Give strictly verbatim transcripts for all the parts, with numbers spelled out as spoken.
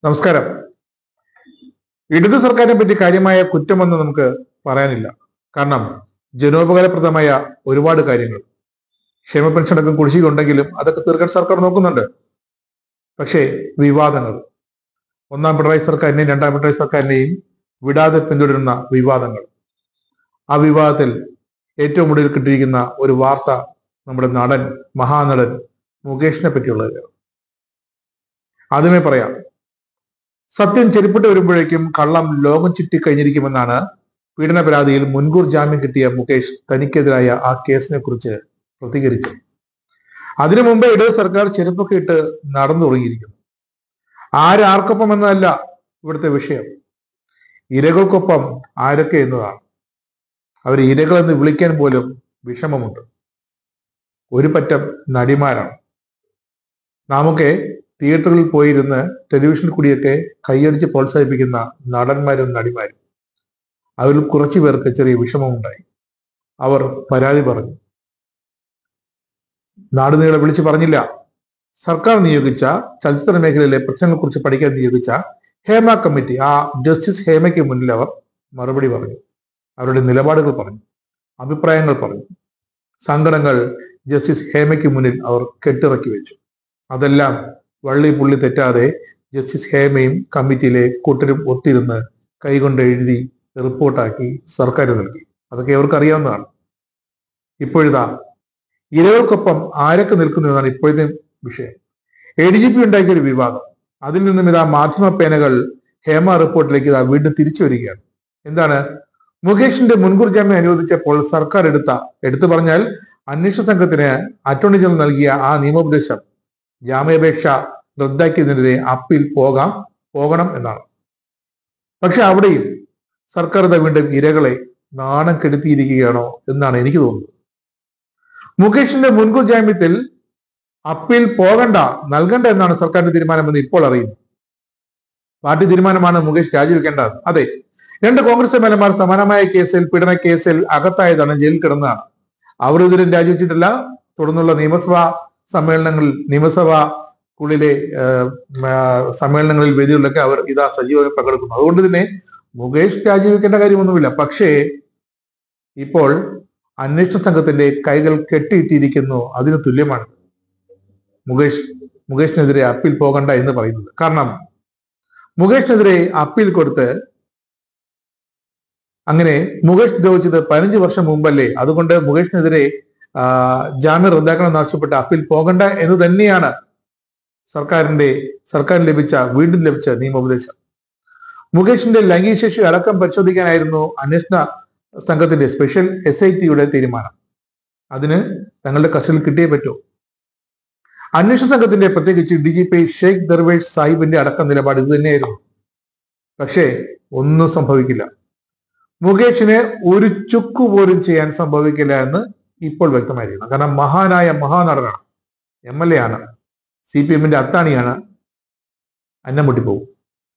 നമസ്കാരം. ഇടതു സർക്കാരിനെ പറ്റി കാര്യമായ കുറ്റമൊന്നും നമുക്ക് പറയാനില്ല. കാരണം ജനോപകാരപ്രദമായ ഒരുപാട് കാര്യങ്ങൾ, ക്ഷേമ പെൻഷൻ അടക്കം കുടിശ്ശിക ഉണ്ടെങ്കിലും അതൊക്കെ തീർക്കാൻ സർക്കാർ നോക്കുന്നുണ്ട്. പക്ഷേ വിവാദങ്ങൾ, ഒന്നാം പിണറായി സർക്കാരിനെയും രണ്ടാം പിണറായി സർക്കാരിനെയും വിടാതെ പിന്തുടരുന്ന വിവാദങ്ങൾ. ആ വിവാദത്തിൽ ഏറ്റവും ഒടുവിൽ കിട്ടിയിരിക്കുന്ന ഒരു വാർത്ത നമ്മുടെ നടൻ, മഹാനടൻ മുകേഷിനെ പറ്റിയുള്ളത്. ആദ്യമേ പറയാം, സത്യം ചെരുപ്പിട്ട് വരുമ്പോഴേക്കും കള്ളം ലോകം ചുറ്റി കഴിഞ്ഞിരിക്കുമെന്നാണ് പീഡന പരാതിയിൽ മുൻകൂർ ജാമ്യം കിട്ടിയ മുകേഷ് തനിക്കെതിരായ ആ കേസിനെ കുറിച്ച് പ്രതികരിച്ചത്. അതിനു മുമ്പേ ഇടത് സർക്കാർ ചെരുപ്പൊക്കെ ഇട്ട് നടന്നു തുടങ്ങിയിരിക്കുന്നു. ആരാർക്കൊപ്പം എന്നതല്ല ഇവിടുത്തെ വിഷയം, ഇരകൾക്കൊപ്പം ആരൊക്കെ എന്നതാണ്. അവർ ഇരകൾ എന്ന് വിളിക്കാൻ പോലും വിഷമമുണ്ട്. ഒരു പറ്റം നടിമാരാണ്. നാമൊക്കെ തിയേറ്ററിൽ പോയിരുന്ന് ടെലിവിഷനിൽ കൂടിയൊക്കെ കൈയടിച്ച് പ്രോത്സാഹിപ്പിക്കുന്ന നടന്മാരും നടിമാരും. അവരിൽ കുറച്ചു പേർക്ക് ചെറിയ വിഷമമുണ്ടായി. അവർ പരാതി പറഞ്ഞു. നാടുനീളെ വിളിച്ചു പറഞ്ഞില്ല. സർക്കാർ നിയോഗിച്ച ചലച്ചിത്ര മേഖലയിലെ പ്രശ്നങ്ങളെ കുറിച്ച് പഠിക്കാൻ നിയോഗിച്ച ഹേമ കമ്മിറ്റി, ആ ജസ്റ്റിസ് ഹേമയ്ക്ക് മുന്നിൽ അവർ മറുപടി പറഞ്ഞു. അവരുടെ നിലപാടുകൾ പറഞ്ഞു, അഭിപ്രായങ്ങൾ പറഞ്ഞു. സങ്കടങ്ങൾ ജസ്റ്റിസ് ഹേമയ്ക്ക് മുന്നിൽ അവർ കെട്ടിറക്കി വെച്ചു. അതെല്ലാം വള്ളി പുള്ളി തെറ്റാതെ ജസ്റ്റിസ് ഹേമയും കമ്മിറ്റിയിലെ കൂട്ടരും ഒത്തിരുന്ന് കൈകൊണ്ട് എഴുതി റിപ്പോർട്ടാക്കി സർക്കാർ നൽകി. അതൊക്കെ അവർക്ക് അറിയാവുന്നതാണ്. ഇപ്പോഴിതാ ഇരകൾക്കൊപ്പം ആരൊക്കെ നിൽക്കുന്നു എന്നാണ് ഇപ്പോഴത്തെ വിഷയം. എ ഡി ജി പി ഉണ്ടാക്കിയ ഒരു വിവാദം, അതിൽ നിന്നും ഇതാ മാധ്യമ പേനകൾ ഹേമ റിപ്പോർട്ടിലേക്ക് ഇതാ വീണ്ടും തിരിച്ചു വരികയാണ്. എന്താണ്? മുകേഷിന്റെ മുൻകൂർ ജാമ്യം അനുവദിച്ചപ്പോൾ സർക്കാർ എടുത്ത എടുത്തു പറഞ്ഞാൽ അന്വേഷണ സംഘത്തിന് അറ്റോർണി ജനറൽ നൽകിയ ആ നിയമോപദേശം, ജാമ്യാപേക്ഷ റദ്ദാക്കിയതിനെതിരെ അപ്പീൽ പോകാം പോകണം എന്നാണ്. പക്ഷെ അവിടെയും സർക്കാർ വീണ്ടും ഇരകളെ നാണം കെടുത്തിയിരിക്കുകയാണോ എന്നാണ് എനിക്ക് തോന്നുന്നത്. മുകേഷിന്റെ മുൻകൂർ ജാമ്യത്തിൽ അപ്പീൽ പോകണ്ട, നൽകണ്ട എന്നാണ് സർക്കാരിന്റെ തീരുമാനമെന്ന് ഇപ്പോൾ അറിയുന്നു. പാർട്ടി തീരുമാനമാണ് മുകേഷ് രാജിവെക്കേണ്ടത്. അതെ, രണ്ട് കോൺഗ്രസ് എം എൽ എമാർ സമാനമായ കേസിൽ, പീഡന കേസിൽ അകത്തായതാണ്, ജയിലിൽ കിടന്നതാണ്. അവർ ഇതുവരെ രാജിവെച്ചിട്ടില്ല. തുടർന്നുള്ള നിയമസഭാ സമ്മേളനങ്ങളിൽ, നിയമസഭക്കുള്ളിലെ സമ്മേളനങ്ങളിൽ, വേദികളിലൊക്കെ അവർ ഇതാ സജീവമായി പങ്കെടുക്കുന്നു. അതുകൊണ്ട് തന്നെ മുകേഷ് രാജിവെക്കേണ്ട കാര്യമൊന്നുമില്ല. പക്ഷേ ഇപ്പോൾ അന്വേഷണ സംഘത്തിന്റെ കൈകൾ കെട്ടിയിട്ടിരിക്കുന്നു. അതിന് തുല്യമാണ് മുകേഷ് മുകേഷിനെതിരെ അപ്പീൽ പോകണ്ട എന്ന് പറയുന്നത്. കാരണം മുകേഷിനെതിരെ അപ്പീൽ കൊടുത്ത് അങ്ങനെ മുകേഷ് ദ്രോഹിച്ചത് പതിനഞ്ച് വർഷം മുമ്പല്ലേ. അതുകൊണ്ട് മുകേഷിനെതിരെ ജാമ്യം റദ്ദാക്കണമെന്ന് ആവശ്യപ്പെട്ട് അപ്പീൽ പോകണ്ട എന്ന് തന്നെയാണ് സർക്കാരിന്റെ സർക്കാരിന് ലഭിച്ച വീണ്ടും ലഭിച്ച നിയമോപദേശം. മുകേഷിന്റെ ലൈംഗിക ശേഷി അടക്കം പരിശോധിക്കാനായിരുന്നു അന്വേഷണ സംഘത്തിന്റെ സ്പെഷ്യൽ എസ് ഐ ടിയുടെ തീരുമാനം. അതിന് തങ്ങളുടെ കസ്റ്റഡിയിൽ കിട്ടിയേ പറ്റൂ. അന്വേഷണ സംഘത്തിന്റെ, പ്രത്യേകിച്ച് D G P Sheikh Darvesh സാഹിബിന്റെ അടക്കം നിലപാട് ഇത് തന്നെയായിരുന്നു. പക്ഷേ ഒന്നും സംഭവിക്കില്ല. മുകേഷിന് ഒരു ചുക്കു പോലും ചെയ്യാൻ സംഭവിക്കില്ല എന്ന് ഇപ്പോൾ വ്യക്തമായിരിക്കണം. കാരണം മഹാനായ മഹാനടനാണ്, എം എൽ എ ആണ്, സി പി എമ്മിന്റെ അത്താണിയാണ്. അന്നം മുട്ടിപ്പോകും.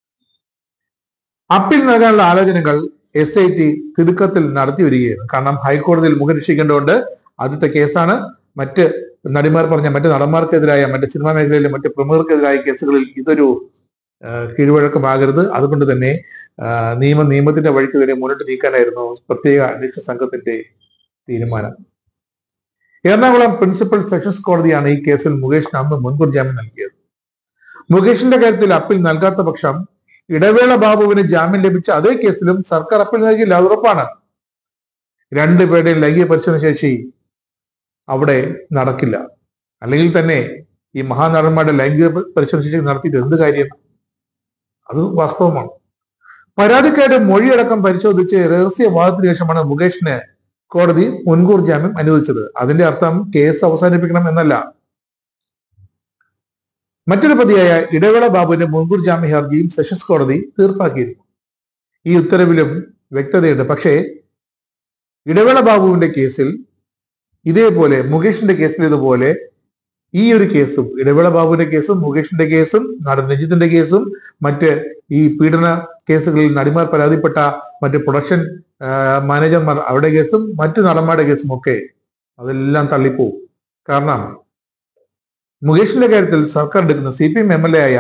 അപ്പീൽ നൽകാനുള്ള ആലോചനകൾ എസ് ഐ ടി തിടുക്കത്തിൽ നടത്തി വരികയാണ്. കാരണം ഹൈക്കോടതിയിൽ മുഖം രക്ഷിക്കേണ്ടതുകൊണ്ട്. ആദ്യത്തെ കേസാണ്. മറ്റ് നടിമാർ പറഞ്ഞ മറ്റ് നടന്മാർക്കെതിരായ, മറ്റ് സിനിമാ മേഖലയിലെ മറ്റ് പ്രമുഖർക്കെതിരായ കേസുകളിൽ ഇതൊരു കീഴ്വഴക്കമാകരുത്. അതുകൊണ്ട് തന്നെ നിയമ നിയമത്തിന്റെ വഴിക്ക് തന്നെ മുന്നോട്ട് നീക്കാനായിരുന്നു പ്രത്യേക അന്വേഷണ സംഘത്തിന്റെ തീരുമാനം. എറണാകുളം പ്രിൻസിപ്പൽ സെഷൻസ് കോടതിയാണ് ഈ കേസിൽ മുകേഷിന് അന്ന് മുൻകൂർ ജാമ്യം നൽകിയത്. മുകേഷിന്റെ കാര്യത്തിൽ അപ്പീൽ നൽകാത്ത പക്ഷം ഇടവേള ബാബുവിന് ജാമ്യം ലഭിച്ച അതേ കേസിലും സർക്കാർ അപ്പീൽ നൽകില്ല. അത് ഉറപ്പാണ്. രണ്ടുപേരുടെയും ലൈംഗിക പരിശോധന ശേഷി അവിടെ നടക്കില്ല. അല്ലെങ്കിൽ തന്നെ ഈ മഹാനടന്മാരുടെ ലൈംഗിക പരിശോധന ശേഷി നടത്തിയിട്ട് എന്ത് കാര്യം? അത് വാസ്തവമാണ്. പരാതിക്കാരുടെ മൊഴിയടക്കം പരിശോധിച്ച് രഹസ്യവാദത്തിന് ശേഷമാണ് മുകേഷിന് കോടതി മുൻകൂർ ജാമ്യം അനുവദിച്ചത്. അതിന്റെ അർത്ഥം കേസ് അവസാനിപ്പിക്കണം എന്നല്ല. മറ്റൊരു പ്രതിയായ ഇടവേള ബാബുവിന്റെ മുൻകൂർ ജാമ്യ ഹർജിയും സെഷൻസ് കോടതി തീർപ്പാക്കിയിരുന്നു. ഈ ഉത്തരവിലും വ്യക്തതയുണ്ട്. പക്ഷേ ഇടവേള ബാബുവിന്റെ കേസിൽ ഇതേപോലെ, മുകേഷിന്റെ കേസിൽ ഇതുപോലെ ഈ ഒരു കേസും, ഇടവേള ബാബുവിന്റെ കേസും മുകേഷിന്റെ കേസും നടൻ രഞ്ജിത്തിന്റെ കേസും മറ്റ് ഈ പീഡന കേസുകളിൽ നടിമാർ പരാതിപ്പെട്ട മറ്റ് പ്രൊഡക്ഷൻ മാനേജർമാർ അവരുടെ കേസും മറ്റു നടന്മാരുടെ കേസും ഒക്കെ അതെല്ലാം തള്ളിപ്പോവും. കാരണം മുകേഷിന്റെ കാര്യത്തിൽ സർക്കാർ എടുക്കുന്ന, C P M M L A ആയ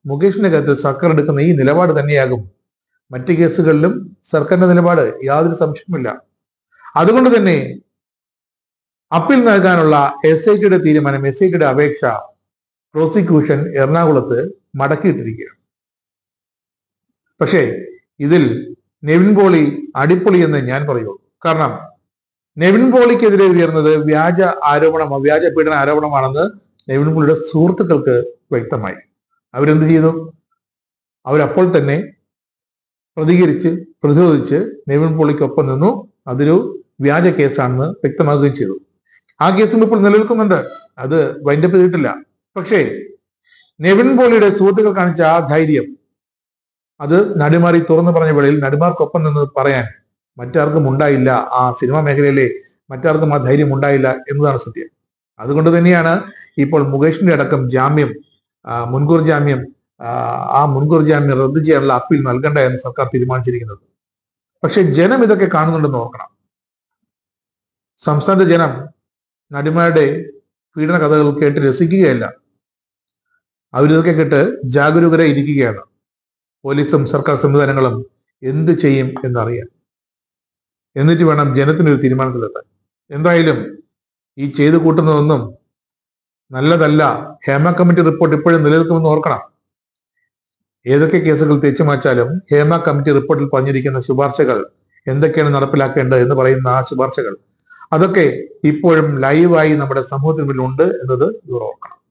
മുകേഷിന്റെ കാര്യത്തിൽ സർക്കാർ എടുക്കുന്ന ഈ നിലപാട് തന്നെയാകും മറ്റ് കേസുകളിലും സർക്കാരിന്റെ നിലപാട്, യാതൊരു സംശയവുമില്ല. അതുകൊണ്ട് തന്നെ അപ്പീൽ നൽകാനുള്ള എസ് ഐ ടിയുടെ തീരുമാനം, എസ് ഐ ടിയുടെ അപേക്ഷ പ്രോസിക്യൂഷൻ എറണാകുളത്ത് മടക്കിയിട്ടിരിക്കുകയാണ്. പക്ഷേ ഇതിൽ നെവിൻ പോളി അടിപൊളി എന്ന് ഞാൻ പറയുള്ളൂ. കാരണം നെവിൻ പോളിക്കെതിരെ ഉയർന്നത് വ്യാജ ആരോപണമോ വ്യാജ പീഡന ആരോപണമാണെന്ന് നെവിൻ പോളിയുടെ സുഹൃത്തുക്കൾക്ക് വ്യക്തമായി. അവരെന്ത് ചെയ്തു? അവരപ്പോൾ തന്നെ പ്രതികരിച്ച് പ്രതിരോധിച്ച് നെവിൻ പോളിക്കൊപ്പം നിന്നു. അതൊരു വ്യാജ കേസാണെന്ന് വ്യക്തമാക്കുകയും ചെയ്തു. ആ കേസും ഇപ്പോൾ നിലനിൽക്കുന്നുണ്ട്, അത് വൈൻഡപ്പ് ചെയ്തിട്ടില്ല. പക്ഷേ നെവിൻ പോളിയുടെ സുഹൃത്തുക്കൾ കാണിച്ച ആ ധൈര്യം, അത് നടിമാറി തുറന്നു പറഞ്ഞ വേളയിൽ നടിമാർക്കൊപ്പം നിന്ന് പറയാൻ മറ്റാർക്കും ഉണ്ടായില്ല. ആ സിനിമാ മേഖലയിലെ മറ്റാർക്കും ആ ധൈര്യം ഉണ്ടായില്ല എന്നതാണ് സത്യം. അതുകൊണ്ട് തന്നെയാണ് ഇപ്പോൾ മുകേഷിന്റെ അടക്കം ജാമ്യം, മുൻകൂർ ജാമ്യം ആ മുൻകൂർ ജാമ്യം റദ്ദു ചെയ്യാനുള്ള അപ്പീൽ നൽകണ്ട എന്ന് സർക്കാർ തീരുമാനിച്ചിരിക്കുന്നത്. പക്ഷെ ജനം ഇതൊക്കെ കാണുന്നുണ്ടെന്ന് ഓർക്കണം. സംസ്ഥാനത്തെ ജനം നടിമാരുടെ പീഡന കഥകൾ കേട്ട് രസിക്കുകയല്ല, അവരിതൊക്കെ കേട്ട് ജാഗരൂകരായി ഇരിക്കുകയാണ്. പോലീസും സർക്കാർ സംവിധാനങ്ങളും എന്ത് ചെയ്യും എന്നറിയാം. എന്നിട്ട് വേണം ജനത്തിനൊരു തീരുമാനത്തിലെത്താൻ. എന്തായാലും ഈ ചെയ്തു കൂട്ടുന്നതൊന്നും നല്ലതല്ല. ഹേമ കമ്മിറ്റി റിപ്പോർട്ട് ഇപ്പോഴും നിലനിൽക്കുമെന്ന് ഓർക്കണം. ഏതൊക്കെ കേസുകൾ തെച്ചു മാറ്റാലും ഹേമ കമ്മിറ്റി റിപ്പോർട്ടിൽ പറഞ്ഞിരിക്കുന്ന ശുപാർശകൾ എന്തൊക്കെയാണ് നടപ്പിലാക്കേണ്ടത് എന്ന് പറയുന്ന ആ ശുപാർശകൾ, അതൊക്കെ ഇപ്പോഴും ലൈവായി നമ്മുടെ സമൂഹത്തിന് മുന്നിൽ ഉണ്ട് എന്നത് ഇവർ ഓർക്കണം.